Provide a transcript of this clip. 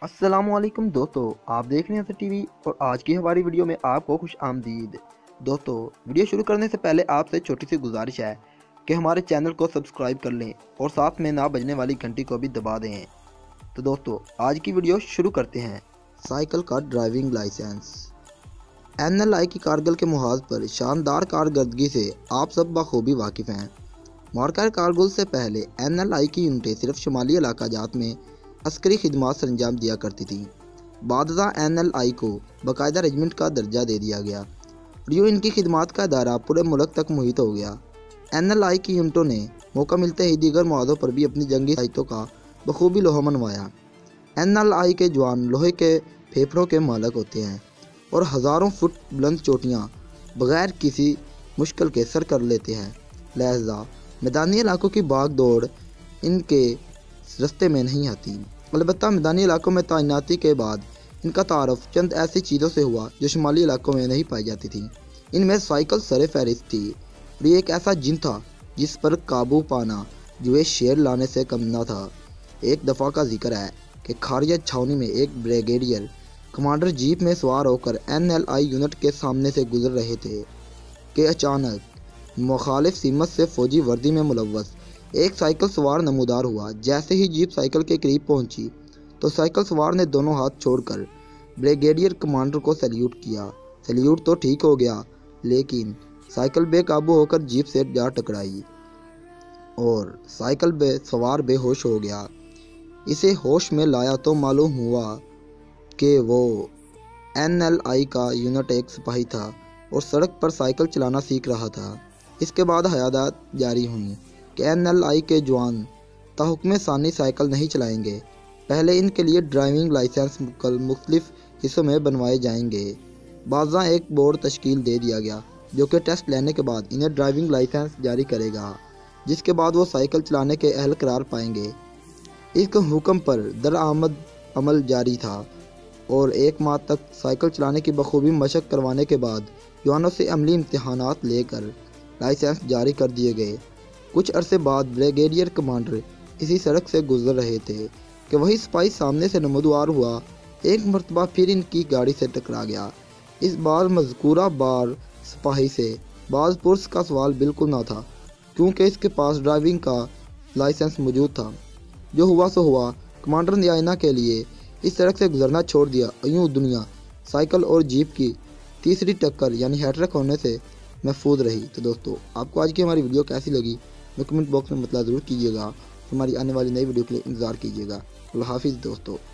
अस्सलामुअलैकुम दोस्तों, आप देख रहे हैं टीवी और आज की हमारी वीडियो में आपको खुश आमदीद। दोस्तों, वीडियो शुरू करने से पहले आपसे छोटी सी गुजारिश है कि हमारे चैनल को सब्सक्राइब कर लें और साथ में ना बजने वाली घंटी को भी दबा दें। तो दोस्तों, आज की वीडियो शुरू करते हैं। साइकिल का ड्राइविंग लाइसेंस। NLI की कारगिल के मुहाज पर शानदार कारकर्दगी से आप सब बखूबी वाकिफ़ हैं। मार्कर कारगिल से पहले NLI की यूनिटें सिर्फ शुमाली इलाका जात में अस्करी खिदमात सरंजाम दिया करती थी। बादशाह NLI को बाकायदा रेजिमेंट का दर्जा दे दिया गया और यूँ इनकी खिदमात का दायरा पूरे मुल्क तक मुहित हो गया। NLI की यूनिटों ने मौका मिलते ही दीगर मुआवज़ों पर भी अपनी जंगी साइटों का बखूबी लोहा मनवाया। NLI के जवान लोहे के फेफड़ों के मालक होते हैं और हज़ारों फुट बुलंद चोटियाँ बगैर किसी मुश्किल के सर कर लेते हैं। लिहाजा मैदानी इलाकों की भाग दौड़ इनके रास्ते में नहीं आती। अलबत्ता मैदानी इलाकों में तैनाती के बाद इनका तारुफ चंद ऐसी चीज़ों से हुआ जो शुमाली इलाकों में नहीं पाई जाती थी। इनमें साइकिल सरे फहरिस्त थी और ये एक ऐसा जिन था जिस पर काबू पाना जो शेर लाने से कम न था। एक दफ़ा का जिक्र है कि खारिया छावनी में एक ब्रिगेडियर कमांडर जीप में सवार होकर NLI यूनिट के सामने से गुजर रहे थे कि अचानक मुखालिफ सीमत से फौजी वर्दी में मुलव्वस एक साइकिल सवार नमूदार हुआ। जैसे ही जीप साइकिल के करीब पहुंची तो साइकिल सवार ने दोनों हाथ छोड़कर ब्रिगेडियर कमांडर को सैल्यूट किया। सैल्यूट तो ठीक हो गया, लेकिन साइकिल बेकाबू होकर जीप से जा टकराई और साइकिल सवार बेहोश हो गया। इसे होश में लाया तो मालूम हुआ कि वो NLI का यूनिट एक सिपाही था और सड़क पर साइकिल चलाना सीख रहा था। इसके बाद हयादात जारी हुई कि NLI के जवान ताहुक्म सानी साइकिल नहीं चलाएंगे। पहले इनके लिए ड्राइविंग लाइसेंस मुख्तलिफ हिस्सों में बनवाए जाएंगे। बाज़ा एक बोर्ड तश्कील दे दिया गया जो कि टेस्ट लेने के बाद इन्हें ड्राइविंग लाइसेंस जारी करेगा, जिसके बाद वो साइकिल चलाने के अहल करार पाएंगे। इस हुक्म पर दरआमद अमल जारी था और एक माह तक साइकिल चलाने की बखूबी मशक करवाने के बाद जवानों से अमली इम्तिहानात लेकर लाइसेंस जारी कर दिए गए। कुछ अरसे बाद ब्रिगेडियर कमांडर इसी सड़क से गुजर रहे थे कि वही सिपाही सामने से नमूदार हुआ। एक मरतबा फिर इनकी गाड़ी से टकरा गया। इस बार मज़कूरा बार सिपाही से बाज़ पुरस का सवाल बिल्कुल ना था, क्योंकि इसके पास ड्राइविंग का लाइसेंस मौजूद था। जो हुआ सो हुआ। कमांडर ने आईना के लिए इस सड़क से गुजरना छोड़ दिया। यूँ दुनिया साइकिल और जीप की तीसरी टक्कर यानी हैट्रिक होने से महफूज रही। तो दोस्तों, आपको आज की हमारी वीडियो कैसी लगी कमेंट बॉक्स में मतलब ज़रूर कीजिएगा। हमारी आने वाली नई वीडियो के लिए इंतज़ार कीजिएगा। अल्लाह हाफिज़ दोस्तों।